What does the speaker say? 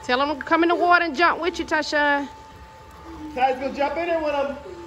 Tell them to come in the water and jump with you, TahChon. Ty's gonna jump in there with him.